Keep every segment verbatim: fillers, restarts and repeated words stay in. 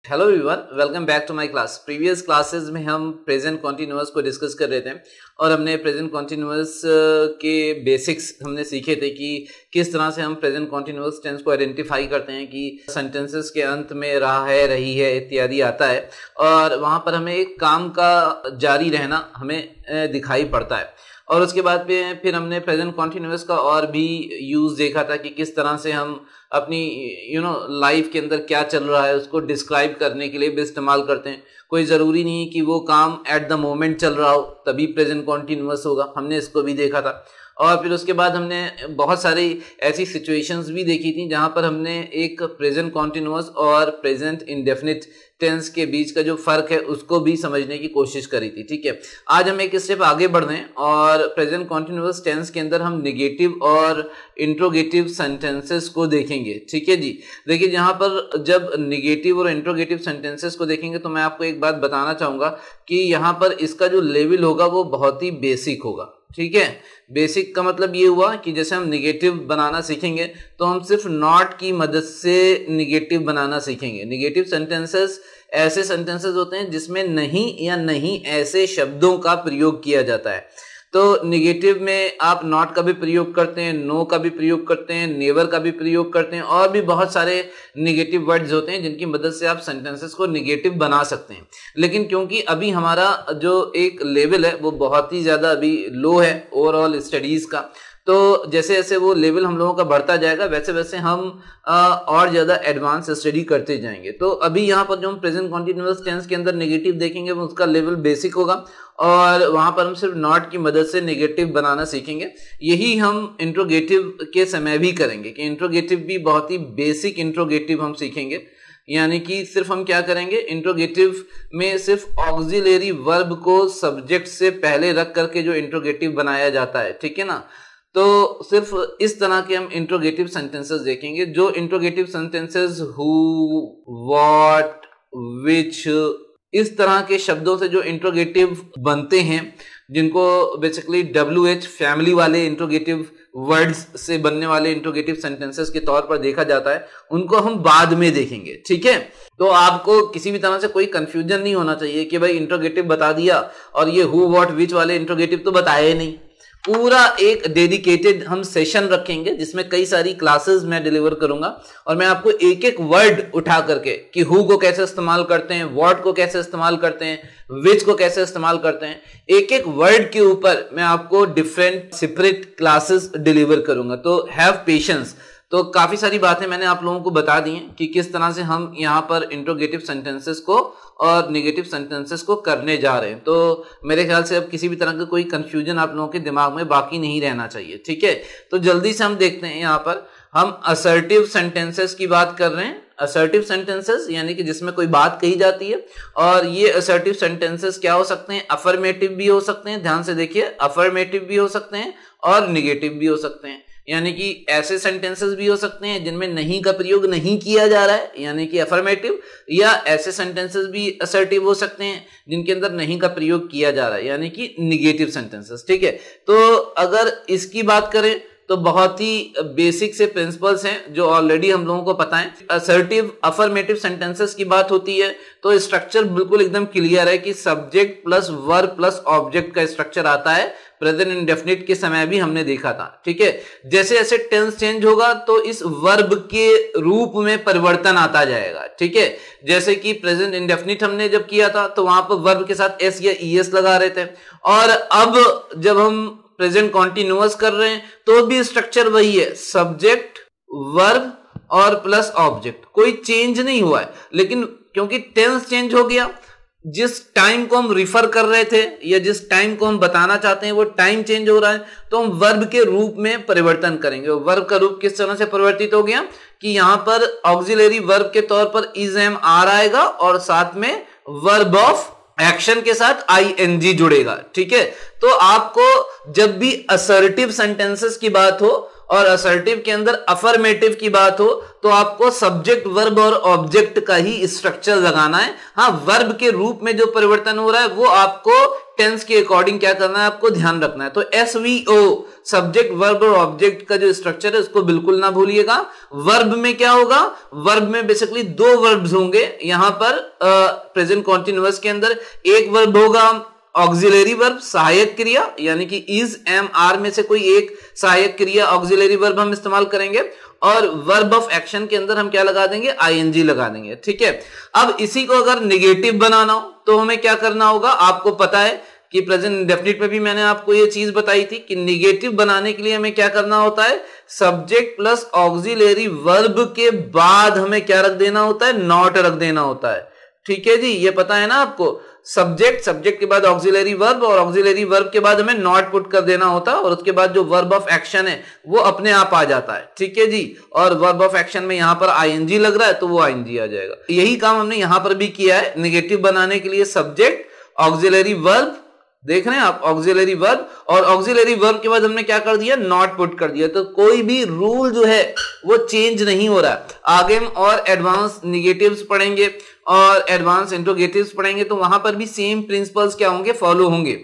Hello everyone, welcome back to my class. Previous classes में हम present continuous को discuss कर रहे थे और हमने प्रेजेंट कॉन्टिन्यूअस के बेसिक्स हमने सीखे थे कि किस तरह से हम प्रेजेंट कॉन्टिन्यूअस टेंस को आइडेंटिफाई करते हैं कि सेंटेंसेस के अंत में रहा है, रही है इत्यादि आता है और वहाँ पर हमें एक काम का जारी रहना हमें दिखाई पड़ता है। और उसके बाद में फिर हमने प्रेजेंट कॉन्टिन्यूअस का और भी यूज़ देखा था कि किस तरह से हम अपनी यू नो लाइफ के अंदर क्या चल रहा है उसको डिस्क्राइब करने के लिए भी इस्तेमाल करते हैं। कोई ज़रूरी नहीं कि वो काम एट द मोमेंट चल रहा हो तभी प्रेजेंट कॉन्टिन्यूअस होगा, हमने इसको भी देखा था। और फिर उसके बाद हमने बहुत सारी ऐसी सिचुएशंस भी देखी थी जहाँ पर हमने एक प्रेजेंट कॉन्टिन्यूअस और प्रेजेंट इंडेफिनिट टेंस के बीच का जो फ़र्क है उसको भी समझने की कोशिश करी थी। ठीक है, आज हम एक स्टेप आगे बढ़ रहे हैं और प्रेजेंट कॉन्टिन्यूअस टेंस के अंदर हम नेगेटिव और इंट्रोगेटिव सेंटेंसेस को देखेंगे। ठीक है जी, देखिए यहाँ पर जब नेगेटिव और इंट्रोगेटिव सेंटेंसेस को देखेंगे तो मैं आपको एक बात बताना चाहूँगा कि यहाँ पर इसका जो लेवल होगा वो बहुत ही बेसिक होगा। ठीक है, बेसिक का मतलब ये हुआ कि जैसे हम निगेटिव बनाना सीखेंगे तो हम सिर्फ नॉट की मदद से निगेटिव बनाना सीखेंगे। निगेटिव सेंटेंसेस ऐसे सेंटेंसेस होते हैं जिसमें नहीं या नहीं ऐसे शब्दों का प्रयोग किया जाता है। तो निगेटिव में आप नॉट का भी प्रयोग करते हैं, नो का भी प्रयोग करते हैं, नेवर का भी प्रयोग करते हैं और भी बहुत सारे निगेटिव वर्ड्स होते हैं जिनकी मदद से आप सेंटेंसेस को निगेटिव बना सकते हैं। लेकिन क्योंकि अभी हमारा जो एक लेवल है वो बहुत ही ज़्यादा अभी लो है ओवरऑल स्टडीज़ का, तो जैसे जैसे वो लेवल हम लोगों का बढ़ता जाएगा वैसे वैसे हम आ, और ज़्यादा एडवांस स्टडी करते जाएंगे। तो अभी यहाँ पर जो हम प्रेजेंट कॉन्टिन्यूअस टेंस के अंदर नेगेटिव देखेंगे वो उसका लेवल बेसिक होगा और वहाँ पर हम सिर्फ नॉट की मदद से नेगेटिव बनाना सीखेंगे। यही हम इंट्रोगेटिव के समय भी करेंगे कि इंट्रोगेटिव भी बहुत ही बेसिक इंट्रोगेटिव हम सीखेंगे। यानी कि सिर्फ हम क्या करेंगे, इंट्रोगेटिव में सिर्फ ऑक्सिलरी वर्ब को सब्जेक्ट से पहले रख करके जो इंट्रोगेटिव बनाया जाता है, ठीक है ना, तो सिर्फ इस तरह के हम इंट्रोगेटिव सेंटेंसेस देखेंगे। जो interrogative sentences who, what, which, इस तरह के शब्दों से जो इंट्रोगेटिव बनते हैं जिनको बेसिकली डब्ल्यू एच फैमिली वाले इंट्रोगेटिव वर्ड्स से बनने वाले इंट्रोगेटिव सेंटेंसेस के तौर पर देखा जाता है, उनको हम बाद में देखेंगे। ठीक है, तो आपको किसी भी तरह से कोई कंफ्यूजन नहीं होना चाहिए कि भाई इंट्रोगेटिव बता दिया और ये हु, व्हाट, विच वाले इंट्रोगेटिव तो बताए नहीं। पूरा एक डेडिकेटेड हम सेशन रखेंगे जिसमें कई सारी क्लासेस मैं डिलीवर करूंगा और मैं आपको एक एक वर्ड उठा करके कि हु को कैसे इस्तेमाल करते हैं, व्हाट को कैसे इस्तेमाल करते हैं, विच को कैसे इस्तेमाल करते हैं, एक एक वर्ड के ऊपर मैं आपको डिफरेंट सेपरेट क्लासेस डिलीवर करूंगा। तो हैव पेशेंस। तो काफ़ी सारी बातें मैंने आप लोगों को बता दी हैं कि किस तरह से हम यहाँ पर इंट्रोगेटिव सेंटेंसेस को और नेगेटिव सेंटेंसेस को करने जा रहे हैं। तो मेरे ख्याल से अब किसी भी तरह का कोई कंफ्यूजन आप लोगों के दिमाग में बाकी नहीं रहना चाहिए। ठीक है, तो जल्दी से हम देखते हैं। यहाँ पर हम असर्टिव सेंटेंसेस की बात कर रहे हैं। असर्टिव सेंटेंसेस यानी कि जिसमें कोई बात कही जाती है और ये असर्टिव सेंटेंसेस क्या हो सकते हैं, अफर्मेटिव भी हो सकते हैं, ध्यान से देखिए, अफर्मेटिव भी हो सकते हैं और निगेटिव भी हो सकते हैं। यानी कि ऐसे सेंटेंसेस भी हो सकते हैं जिनमें नहीं का प्रयोग नहीं किया जा रहा है यानी कि अफर्मेटिव, या ऐसे सेंटेंसेस भी असर्टिव हो सकते हैं जिनके अंदर नहीं का प्रयोग किया जा रहा है यानी कि निगेटिव सेंटेंसेस। ठीक है, तो अगर इसकी बात करें तो बहुत ही बेसिक से प्रिंसिपल्स हैं जो ऑलरेडी हम लोगों को पता है। असर्टिव अफर्मेटिव सेंटेंसेस की बात होती है तो स्ट्रक्चर बिल्कुल एकदम क्लियर है कि subject plus verb plus object का स्ट्रक्चर आता है। प्रेजेंट इंडेफिनिट के समय भी हमने देखा था। ठीक है, जैसे जैसे टेंस चेंज होगा तो इस वर्ब के रूप में परिवर्तन आता जाएगा। ठीक है, जैसे कि प्रेजेंट इंडेफिनिट हमने जब किया था तो वहां पर वर्ब के साथ एस या ई एस लगा रहे थे और अब जब हम प्रेजेंट कॉन्टिन्यूअस कर रहे हैं तो भी स्ट्रक्चर वही है, सब्जेक्ट, वर्ब और प्लस ऑब्जेक्ट, कोई चेंज नहीं हुआ है। लेकिन क्योंकि टेंस चेंज हो गया, जिस टाइम को हम रिफर कर रहे थे या जिस टाइम को हम बताना चाहते हैं वो टाइम चेंज हो रहा है, तो हम वर्ब के रूप में परिवर्तन करेंगे। वर्ब का रूप किस तरह से परिवर्तित हो गया कि यहां पर ऑक्सिलरी वर्ब के तौर पर इज एम आर आएगा और साथ में वर्ब ऑफ एक्शन के साथ आई एन जी जुड़ेगा। ठीक है, तो आपको जब भी असर्टिव सेंटेंसेस की बात हो और असर्टिव के अंदर अफर्मेटिव की बात हो तो आपको सब्जेक्ट, वर्ब और ऑब्जेक्ट का ही स्ट्रक्चर लगाना है। हाँ, वर्ब के रूप में जो परिवर्तन हो रहा है वो आपको टेंस के अकॉर्डिंग क्या करना है, आपको ध्यान रखना है। तो S V O subject verb और ऑब्जेक्ट का जो स्ट्रक्चर है उसको बिल्कुल ना भूलिएगा। वर्ब में क्या होगा, वर्ब में बेसिकली दो वर्ब्स होंगे यहां पर प्रेजेंट कॉन्टिन्यूअस के अंदर। एक वर्ब होगा ऑक्सिलरी वर्ब, सहायक क्रिया, यानी कि इज एम आर में से कोई एक सहायक क्रिया ऑक्सिलरी वर्ब हम इस्तेमाल करेंगे, और वर्ब ऑफ एक्शन के अंदर हम क्या लगा देंगे, आईएनजी लगा देंगे। ठीक है, अब इसी को अगर निगेटिव बनाना हो तो हमें क्या करना होगा, आपको पता है कि प्रेजेंट इंडेफिनिट में भी मैंने आपको ये चीज बताई थी कि निगेटिव बनाने के लिए हमें क्या करना होता है, सब्जेक्ट प्लस ऑक्सिलरी वर्ब के बाद हमें क्या रख देना होता है, नॉट रख देना होता है। ठीक है जी, ये पता है ना आपको, सब्जेक्ट सब्जेक्ट के बाद ऑक्सिलरी वर्ब और ऑक्सिलरी वर्ब के बाद हमें नॉट पुट कर देना होता है, और उसके बाद जो वर्ब ऑफ एक्शन है वो अपने आप आ जाता है। ठीक है जी, और वर्ब ऑफ एक्शन में यहां पर आईएनजी लग रहा है तो वो आईएनजी आ जाएगा। यही काम हमने यहां पर भी किया है, निगेटिव बनाने के लिए सब्जेक्ट ऑक्सिलरी वर्ब, देख रहे हैं आप, ऑक्सिलरी वर्ब, और ऑक्सिलरी वर्ब के बाद हमने क्या कर दिया, नॉट पुट कर दिया। तो कोई भी रूल जो है वो चेंज नहीं हो रहा। आगे हम और एडवांस निगेटिव्स पढ़ेंगे और एडवांस इंट्रोगेटिव्स पढ़ेंगे तो वहां पर भी सेम प्रिंसिपल्स क्या होंगे, फॉलो होंगे।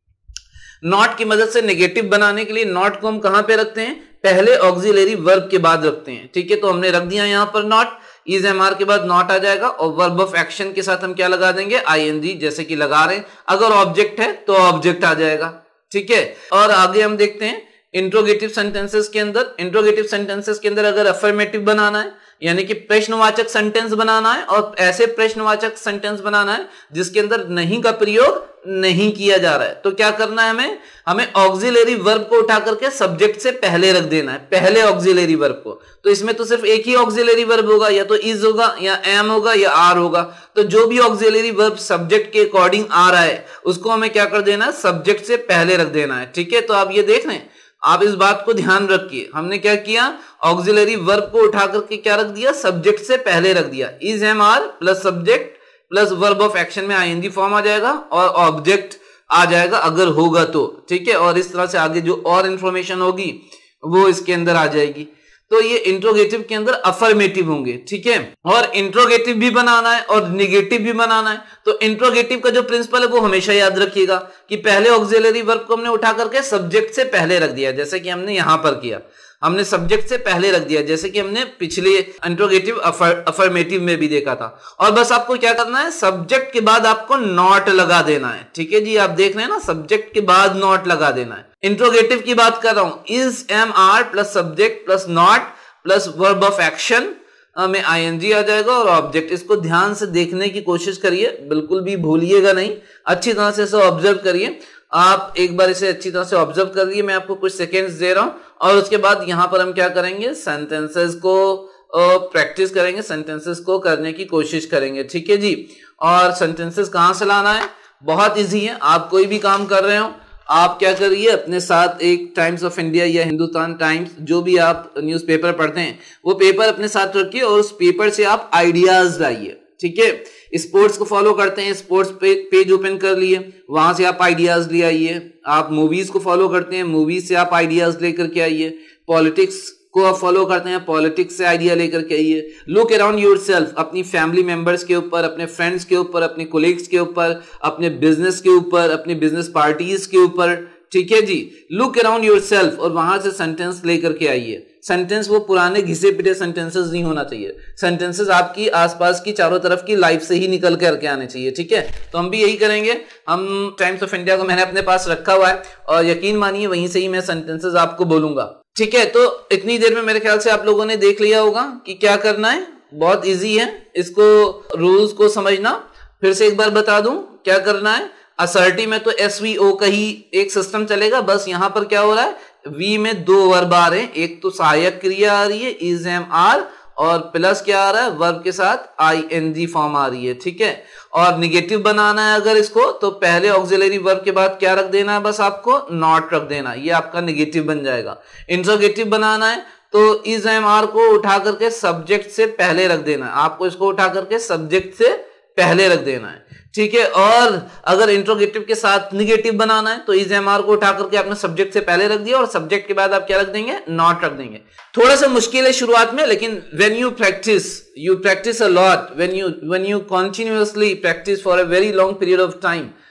नॉट की मदद से नेगेटिव बनाने के लिए नॉट को हम कहां पे रखते हैं, पहले ऑक्सिलरी वर्ब के बाद रखते हैं। ठीक है, तो हमने रख दिया यहां पर नॉट, इज एम आर के बाद नॉट आ जाएगा, और वर्ब ऑफ एक्शन के साथ हम क्या लगा देंगे, आईएनजी, जैसे कि लगा रहे हैं। अगर ऑब्जेक्ट है तो ऑब्जेक्ट आ जाएगा। ठीक है, और आगे हम देखते हैं इंट्रोगेटिव सेंटेंसेस के अंदर। इंट्रोगेटिव सेंटेंसेस के अंदर अगर अफर्मेटिव बनाना है, यानी कि प्रश्नवाचक सेंटेंस बनाना है, और ऐसे प्रश्नवाचक सेंटेंस बनाना है जिसके अंदर नहीं का प्रयोग नहीं किया जा रहा है, तो क्या करना है हमें, हमें ऑक्सिलरी वर्ब को उठा करके सब्जेक्ट से पहले रख देना है, पहले ऑक्सिलरी वर्ब को। तो इसमें तो सिर्फ एक ही ऑक्सिलरी वर्ब होगा, या तो इज होगा, या एम होगा, या आर होगा। तो जो भी ऑक्सिलरी वर्ब सब्जेक्ट के अकॉर्डिंग आ रहा है उसको हमें क्या कर देना है, सब्जेक्ट से पहले रख देना है। ठीक है, तो आप ये देख रहे हैं, आप इस बात को ध्यान रखिए, हमने क्या किया, ऑक्सिलरी वर्ब को उठा करके क्या रख दिया, सब्जेक्ट से पहले रख दिया। Is am are plus subject plus verb of action में आईएनजी फॉर्म आ जाएगा, और ऑब्जेक्ट आ जाएगा अगर होगा तो। ठीक है, और इस तरह से आगे जो और इंफॉर्मेशन होगी वो इसके अंदर आ जाएगी। तो ये इंट्रोगेटिव के अंदर अफर्मेटिव होंगे। ठीक है, और इंट्रोगेटिव भी बनाना है और निगेटिव भी बनाना है। तो इंट्रोगेटिव का जो प्रिंसिपल है वो हमेशा याद रखिएगा कि पहले ऑक्सिलरी वर्ब को हमने उठा करके सब्जेक्ट से पहले रख दिया, जैसे कि हमने यहां पर किया, हमने सब्जेक्ट से पहले रख दिया, जैसे कि हमने पिछले इंट्रोगेटिव अफर्मेटिव में भी देखा था। और बस आपको क्या करना है, सब्जेक्ट के बाद आपको नॉट लगा देना है। ठीक है जी, आप देख रहे हैं ना, सब्जेक्ट के बाद नॉट लगा देना है। इंट्रोगेटिव की बात कर रहा हूं, is am are plus subject plus not plus verb of action में आईएनजी आ जाएगा, और ऑब्जेक्ट। इसको ध्यान से देखने की कोशिश करिए, बिल्कुल भी भूलिएगा नहीं, अच्छी तरह से इसे ऑब्जर्व करिए। आप एक बार इसे अच्छी तरह से ऑब्जर्व कर लिए, मैं आपको कुछ सेकेंड्स दे रहा हूं, और उसके बाद यहां पर हम क्या करेंगे, सेंटेंसेस को प्रैक्टिस करेंगे, सेंटेंसेस को करने की कोशिश करेंगे। ठीक है जी, और सेंटेंसेस कहां से लाना है, बहुत इजी है। आप कोई भी काम कर रहे हो, आप क्या करिए, अपने साथ एक टाइम्स ऑफ इंडिया या हिंदुस्तान टाइम्स, जो भी आप न्यूज़पेपर पढ़ते हैं वो पेपर अपने साथ रखिए, और उस पेपर से आप आइडियाज लाइए। ठीक है, स्पोर्ट्स को फॉलो करते हैं, स्पोर्ट्स पे, पेज ओपन कर लिए, वहां से आप आइडियाज ले आइए। आप मूवीज को फॉलो करते हैं, मूवीज से आप आइडियाज लेकर के आइए। पॉलिटिक्स को आप फॉलो करते हैं, पॉलिटिक्स से आइडिया लेकर के आइए। लुक अराउंड योरसेल्फ, अपनी फैमिली मेंबर्स के ऊपर, अपने फ्रेंड्स के ऊपर, अपने कोलीग्स के ऊपर, अपने बिजनेस के ऊपर, अपनी बिजनेस पार्टीज के ऊपर। ठीक है जी, लुक अराउंड योरसेल्फ, और वहां से सेंटेंस लेकर के आइए। सेंटेंस वो पुराने घिसे पिटे सेंटेंसेस नहीं होना चाहिए, सेंटेंसेस आपकी आसपास की चारों तरफ की लाइफ से ही निकल करके आने चाहिए। ठीक है, तो हम भी यही करेंगे। हम टाइम्स ऑफ इंडिया को मैंने अपने पास रखा हुआ है, और यकीन मानिए वहीं से ही मैं सेंटेंसेस आपको बोलूंगा। ठीक है, तो इतनी देर में मेरे ख्याल से आप लोगों ने देख लिया होगा कि क्या करना है, बहुत इजी है। इसको रूल्स को समझना फिर से एक बार बता दूं, क्या करना है। असर्टिव में तो एस वी ओ का ही एक सिस्टम चलेगा, बस यहां पर क्या हो रहा है, वी में दो वर्ब आ रहे हैं, एक तो सहायक क्रिया आ रही है इज एम आर, और प्लस क्या आ रहा है, वर्ब के साथ आई एन जी फॉर्म आ रही है। ठीक है, और निगेटिव बनाना है अगर इसको, तो पहले ऑक्सिलरी वर्ब के बाद क्या रख देना है, बस आपको नॉट रख देना, ये आपका निगेटिव बन जाएगा। इंट्रोगेटिव बनाना है तो इज एम आर को उठा करके सब्जेक्ट से पहले रख देना है, आपको इसको उठा करके सब्जेक्ट से पहले रख देना है। ठीक है, और अगर इंट्रोगेटिव के साथ निगेटिव बनाना है तो इज एम आर को उठा करके आपने सब्जेक्ट से पहले रख दिया, और सब्जेक्ट के बाद आप क्या रख देंगे, नॉट रख देंगे। थोड़ा सा मुश्किल है शुरुआत में, लेकिन when you practice you practice a lot, when you when you continuously practice for a very long period of time,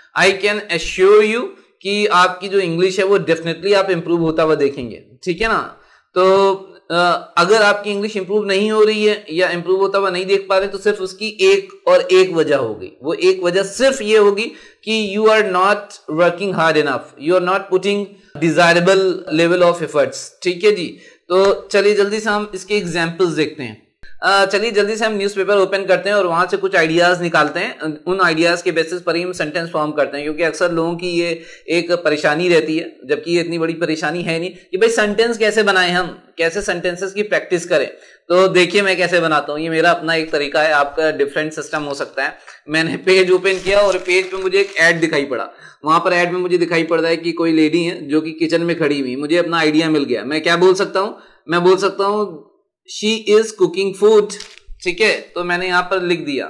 I can assure you कि आपकी जो इंग्लिश है वो डेफिनेटली आप इंप्रूव होता हुआ देखेंगे, ठीक है ना। तो अगर आपकी इंग्लिश इंप्रूव नहीं हो रही है या इंप्रूव होता हुआ नहीं देख पा रहे तो सिर्फ उसकी एक और एक वजह होगी, वो एक वजह सिर्फ ये होगी कि you are not working hard enough, you are not putting desirable level of efforts, ठीक है जी। तो चलिए जल्दी से हम इसके एग्जाम्पल्स देखते हैं। Uh, चलिए जल्दी से हम न्यूज़पेपर ओपन करते हैं और वहां से कुछ आइडियाज निकालते हैं। उन आइडियाज के बेसिस पर ही हम सेंटेंस फॉर्म करते हैं, क्योंकि अक्सर लोगों की ये एक परेशानी रहती है, जबकि ये इतनी बड़ी परेशानी है नहीं, कि भाई सेंटेंस कैसे बनाएं, हम कैसे सेंटेंसेस की प्रैक्टिस करें। तो देखिए मैं कैसे बनाता हूँ, ये मेरा अपना एक तरीका है, आपका डिफरेंट सिस्टम हो सकता है। मैंने पेज ओपन किया और पेज पे मुझे एक ऐड दिखाई पड़ा, वहां पर ऐड में मुझे दिखाई पड़ रहा है कि कोई लेडी है जो कि किचन में खड़ी हुई। मुझे अपना आइडिया मिल गया। मैं क्या बोल सकता हूँ, मैं बोल सकता हूँ शी इज कुकिंग फूड, ठीक है। तो मैंने यहां पर लिख दिया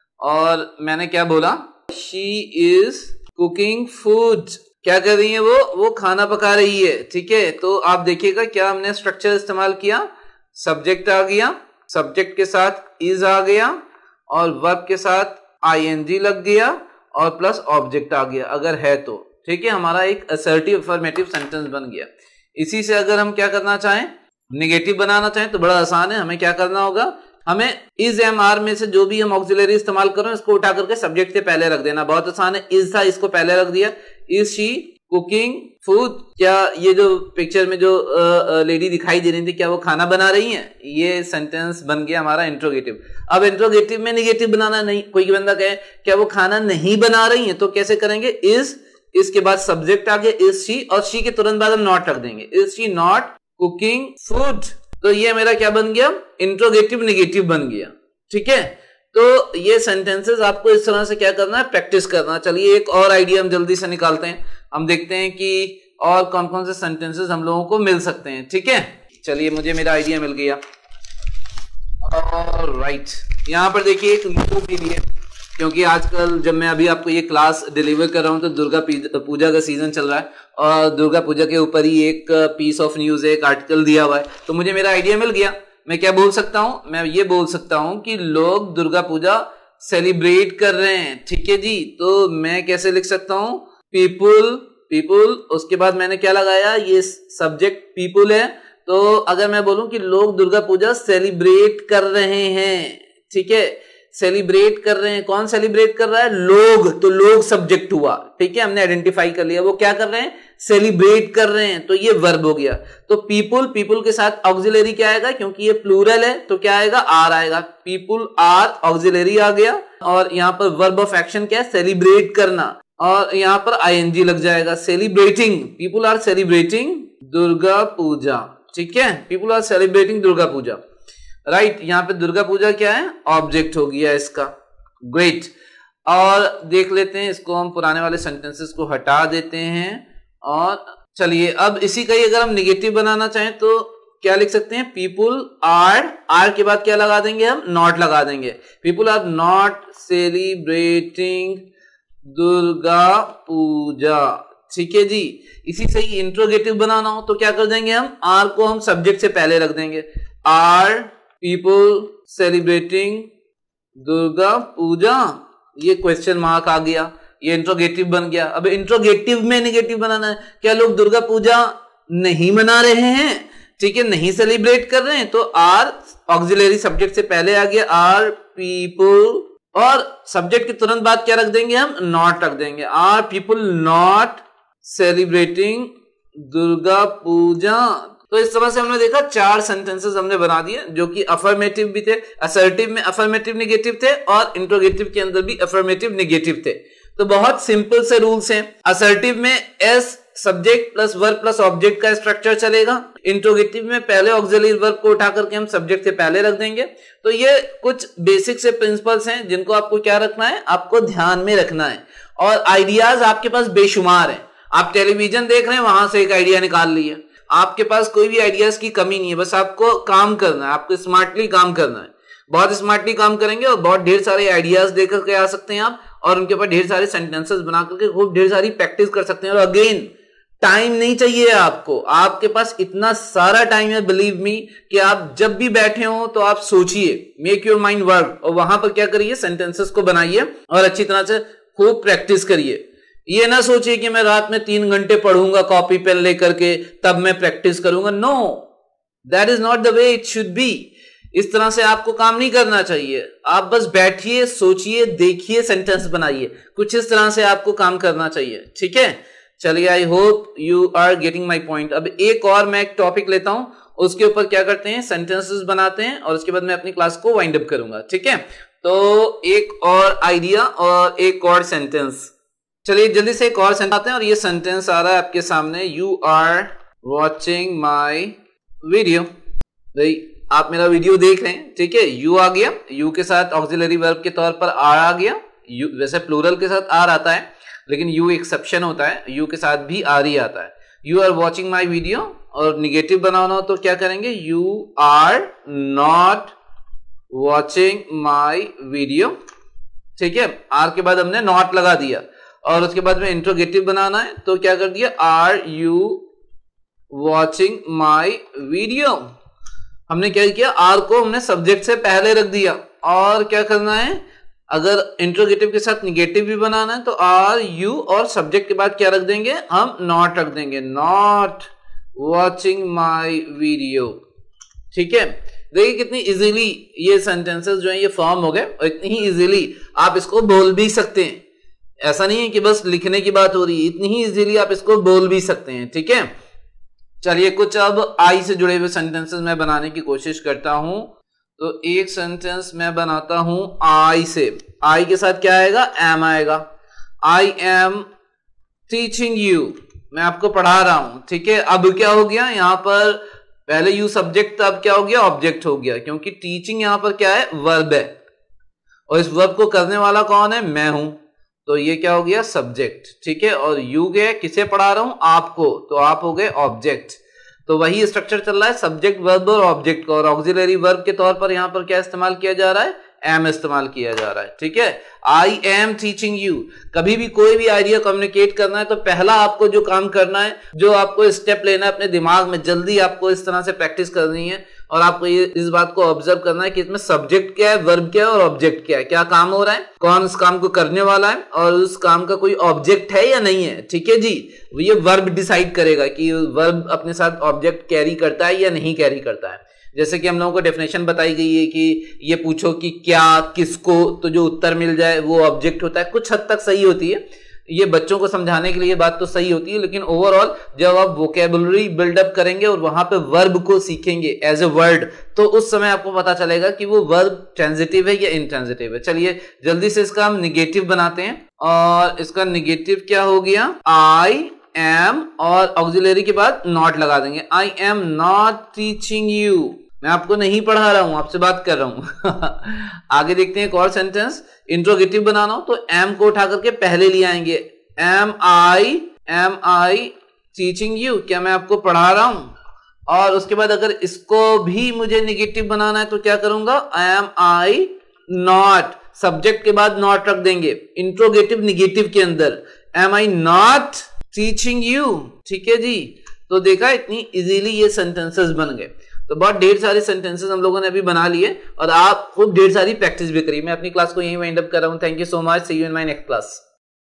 और मैंने क्या बोला, शी इज कुकिंग फूड। क्या कर रही है वो वो खाना पका रही है, ठीक है। तो आप देखिएगा क्या हमने स्ट्रक्चर इस्तेमाल किया, सब्जेक्ट आ गया, सब्जेक्ट के साथ इज आ गया और वर्ब के साथ आईएनजी लग गया और प्लस ऑब्जेक्ट आ गया अगर है तो, ठीक है। हमारा एक असर्टिव अफर्मेटिव सेंटेंस बन गया। इसी से अगर हम क्या करना चाहें, नेगेटिव बनाना चाहें तो बड़ा आसान है। हमें क्या करना होगा, हमें इज एम आर में से जो भी हम ऑक्सिलरी इस्तेमाल कर रहे हैं इसको उठा करके सब्जेक्ट के पहले रख देना। बहुत आसान है, इज था इसको पहले रख दिया, इज शी कुकिंग फूड। क्या ये जो पिक्चर में जो लेडी दिखाई दे रही थी क्या वो खाना बना रही हैं? ये सेंटेंस बन गया हमारा इंट्रोगेटिव। अब इंट्रोगेटिव में नेगेटिव बनाना नहीं, कोई बंदा कहे क्या वो खाना नहीं बना रही है तो कैसे करेंगे, इज, इसके बाद सब्जेक्ट आ गया इज शी और शी के तुरंत बाद हम नॉट रख देंगे, is she not cooking food. तो ये मेरा क्या बन गया, इंट्रोगेटिव नेगेटिव बन गया, ठीक है। तो ये सेंटेंसेस आपको इस तरह से क्या करना है, प्रैक्टिस करना। चलिए एक और आइडिया हम जल्दी से निकालते हैं, हम देखते हैं कि और कौन कौन से सेंटेंसेस हम लोगों को मिल सकते हैं, ठीक है। चलिए मुझे मेरा आइडिया मिल गया। ऑलराइट, यहाँ पर देखिए एक न्यू के लिए, क्योंकि आजकल जब मैं अभी आपको ये क्लास डिलीवर कर रहा हूँ तो दुर्गा पूजा का सीजन चल रहा है और दुर्गा पूजा के ऊपर ही एक पीस ऑफ न्यूज, एक आर्टिकल दिया हुआ है। तो मुझे मेरा आइडिया मिल गया। मैं क्या बोल सकता हूँ, मैं ये बोल सकता हूँ कि लोग दुर्गा पूजा सेलिब्रेट कर रहे हैं, ठीक है जी। तो मैं कैसे लिख सकता हूँ, पीपुल, पीपुल, उसके बाद मैंने क्या लगाया, ये सब्जेक्ट पीपुल है। तो अगर मैं बोलूं कि लोग दुर्गा पूजा सेलिब्रेट कर रहे हैं, ठीक है, सेलिब्रेट कर रहे हैं, कौन सेलिब्रेट कर रहा है, लोग, तो लोग सब्जेक्ट हुआ, ठीक है, हमने आइडेंटिफाई कर लिया वो क्या कर रहे हैं, सेलिब्रेट कर रहे हैं, तो ये वर्ब हो गया। तो पीपुल, पीपुल के साथ ऑक्सिलरी क्या आएगा, क्योंकि ये प्लूरल है तो क्या आएगा, आर आएगा, पीपुल आर ऑक्सिलरी आ गया और यहाँ पर वर्ब ऑफ एक्शन क्या है, सेलिब्रेट करना, और यहाँ पर आईएनजी लग जाएगा, celebrating, people are celebrating Durga Puja, ठीक है, people are celebrating Durga Puja, right right, यहाँ पे दुर्गा पूजा क्या है, ऑब्जेक्ट हो गया इसका, ग्रेट। और देख लेते हैं इसको, हम पुराने वाले सेंटेंसेस को हटा देते हैं और चलिए अब इसी का ही अगर हम निगेटिव बनाना चाहें तो क्या लिख सकते हैं, पीपुल आर, आर के बाद क्या लगा देंगे हम, नॉट लगा देंगे, people are not celebrating Durga Puja, ठीक है जी। इसी से ही इंट्रोगेटिव बनाना हो तो क्या कर देंगे हम, आर को हम सब्जेक्ट से पहले रख देंगे, are people celebrating Durga Puja, ये क्वेश्चन मार्क आ गया, ये इंट्रोगेटिव बन गया। अब इंट्रोगेटिव में नेगेटिव बनाना है, क्या लोग दुर्गा पूजा नहीं मना रहे हैं, ठीक है, नहीं सेलिब्रेट कर रहे हैं, तो आर ऑक्सिलरी सब्जेक्ट से पहले आ गया, आर पीपल, और सब्जेक्ट के तुरंत बाद क्या रख देंगे हम, नॉट रख देंगे, are people not celebrating Durga Puja. तो इस तरह से हमने देखा चार सेंटेंसेस हमने बना दिए जो कि अफर्मेटिव भी थे, असर्टिव में अफर्मेटिव नेगेटिव थे और इंट्रोगेटिव के अंदर भी अफर्मेटिव नेगेटिव थे। तो बहुत सिंपल से रूल्स हैं। असर्टिव में S subject plus verb plus object का स्ट्रक्चर चलेगा, इंट्रोगेटिव में पहले ऑक्सिलरी वर्ब को उठा करके हम सब्जेक्ट से पहले रख देंगे। तो ये कुछ बेसिक से प्रिंसिपल्स हैं जिनको आपको क्या रखना है, आपको ध्यान में रखना है। और आइडियाज आपके पास बेशुमार हैं, आप टेलीविजन देख रहे हैं वहां से एक आइडिया निकाल लिए, आपके पास कोई भी आइडियाज की कमी नहीं है, बस आपको काम करना है, आपको स्मार्टली काम करना है। बहुत स्मार्टली काम करेंगे और बहुत ढेर सारे आइडियाज देकर के आ सकते हैं आप, और उनके ऊपर ढेर सारे सेंटेंसेस बना करके खूब ढेर सारी प्रैक्टिस कर सकते हैं। और अगेन टाइम नहीं चाहिए आपको, आपके पास इतना सारा टाइम है, बिलीव मी, कि आप जब भी बैठे हो तो आप सोचिए, मेक योर माइंड वर्क, और वहां पर क्या करिए, सेंटेंसेस को बनाइए और अच्छी तरह से खूब प्रैक्टिस करिए। ये ना सोचिए कि मैं रात में तीन घंटे पढ़ूंगा कॉपी पेन लेकर के तब मैं प्रैक्टिस करूंगा। No, that is not the way it should be. इस तरह से आपको काम नहीं करना चाहिए। आप बस बैठिए, सोचिए, देखिए, सेंटेंस बनाइए, कुछ इस तरह से आपको काम करना चाहिए। ठीक है, चलिए, I hope you are getting my point. अब एक और मैं एक टॉपिक लेता हूं, उसके ऊपर क्या करते हैं, सेंटेंसेस बनाते हैं, और उसके बाद मैं अपनी क्लास को वाइंड अप करूंगा। ठीक है, तो एक और आइडिया और एक और सेंटेंस। चलिए जल्दी से एक और सेंटेंस आते हैं, और ये सेंटेंस आ रहा है आपके सामने, you are watching my video. भाई आप मेरा वीडियो देख रहे हैं, ठीक है, यू आ गया, यू के साथ ऑक्सिलरी वर्ब के तौर पर आर आ गया। यू वैसे प्लूरल के साथ आर आता है, लेकिन यू एक्सेप्शन होता है, यू के साथ भी आर ही आता है। You are watching my video, और निगेटिव बनाना हो तो क्या करेंगे, you are not watching my video. ठीक है, आर के बाद हमने नॉट लगा दिया, और उसके बाद में इंट्रोगेटिव बनाना है तो क्या कर दिया, are you watching my video. हमने क्या किया, आर को हमने सब्जेक्ट से पहले रख दिया, और क्या करना है, अगर इंट्रोगेटिव के साथ निगेटिव भी बनाना है तो आर यू, और सब्जेक्ट के बाद क्या रख देंगे, हम नॉट रख देंगे, नॉट वॉचिंग माई वीडियो। ठीक है, देखिए कितनी इजीली ये सेंटेंसेस जो है ये फॉर्म हो गए, और इतनी ही इजीली आप इसको बोल भी सकते हैं। ऐसा नहीं है कि बस लिखने की बात हो रही है, इतनी ही इजीली आप इसको बोल भी सकते हैं। ठीक है, चलिए कुछ अब आई से जुड़े हुए सेंटेंसेस मैं बनाने की कोशिश करता हूं। तो एक सेंटेंस मैं बनाता हूं आई से। आई के साथ क्या आएगा, एम आएगा। आई एम टीचिंग यू, मैं आपको पढ़ा रहा हूं। ठीक है, अब क्या हो गया, यहां पर पहले यू सब्जेक्ट था, अब क्या हो गया, ऑब्जेक्ट हो गया, क्योंकि टीचिंग यहां पर क्या है, वर्ब है, और इस वर्ब को करने वाला कौन है, मैं हूं, तो ये क्या हो गया, सब्जेक्ट। ठीक है, और यू गए, किसे पढ़ा रहा हूं, आपको, तो आप हो गए ऑब्जेक्ट। तो वही स्ट्रक्चर चल रहा है, सब्जेक्ट वर्ब और ऑब्जेक्ट का, और ऑक्सिलरी वर्ब के तौर पर यहां पर क्या इस्तेमाल किया जा रहा है, एम इस्तेमाल किया जा रहा है। ठीक है, आई एम टीचिंग यू। कभी भी कोई भी आइडिया कम्युनिकेट करना है तो पहला आपको जो काम करना है, जो आपको स्टेप लेना है अपने दिमाग में, जल्दी आपको इस तरह से प्रैक्टिस करनी है, और आपको ये इस बात को ऑब्जर्व करना है कि इसमें सब्जेक्ट क्या है, वर्ब क्या है, और ऑब्जेक्ट क्या है, क्या काम हो रहा है, कौन उस काम को करने वाला है, और उस काम का कोई ऑब्जेक्ट है या नहीं है। ठीक है जी, ये वर्ब डिसाइड करेगा कि वर्ब अपने साथ ऑब्जेक्ट कैरी करता है या नहीं कैरी करता है। जैसे कि हम लोगों को डेफिनेशन बताई गई है कि ये पूछो कि क्या, किसको, तो जो उत्तर मिल जाए वो ऑब्जेक्ट होता है। कुछ हद तक सही होती है, ये बच्चों को समझाने के लिए ये बात तो सही होती है, लेकिन ओवरऑल जब आप वोकेबुलरी बिल्डअप करेंगे और वहां पे वर्ब को सीखेंगे एज ए वर्ड, तो उस समय आपको पता चलेगा कि वो वर्ब ट्रांजिटिव है या इंट्रांजिटिव है। चलिए जल्दी से इसका हम निगेटिव बनाते हैं, और इसका निगेटिव क्या हो गया, आई एम, और ऑक्सिलरी के बाद नॉट लगा देंगे, I am not teaching you. मैं आपको नहीं पढ़ा रहा हूं, आपसे बात कर रहा हूं। आगे देखते हैं एक और सेंटेंस, इंट्रोगेटिव बनाना हो तो एम को उठा करके पहले ले आएंगे, am I am I teaching you, क्या मैं आपको पढ़ा रहा हूं। और उसके बाद अगर इसको भी मुझे निगेटिव बनाना है तो क्या करूंगा, एम आई नॉट, सब्जेक्ट के बाद नॉट रख देंगे, इंट्रोगेटिव निगेटिव के अंदर, am I not teaching you. ठीक है जी, तो देखा इतनी इजीली ये सेंटेंसेस बन गए। तो बहुत ढेर सारे सेंटेंसेस हम लोगों ने अभी बना लिए, और आप खूब ढेर सारी प्रैक्टिस भी करी। मैं अपनी क्लास को यहीं वाइंड अप कर रहा हूं। Thank you so much, see you in my next class.